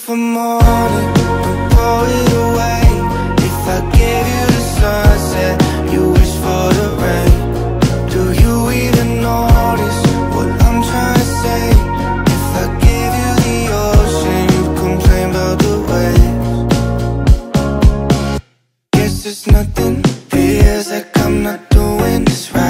for morning and blow it away. If I gave you the sunset, you wish for the rain. Do you even notice what I'm trying to say? If I gave you the ocean, you'd complain about the waves. Guess there's nothing, feels like I'm not doing this right.